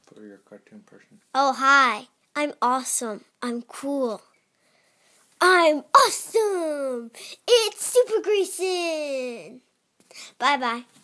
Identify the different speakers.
Speaker 1: for your cartoon person.
Speaker 2: Oh, hi. I'm awesome. I'm cool. I'm awesome. It's Super Grayson. Bye-bye.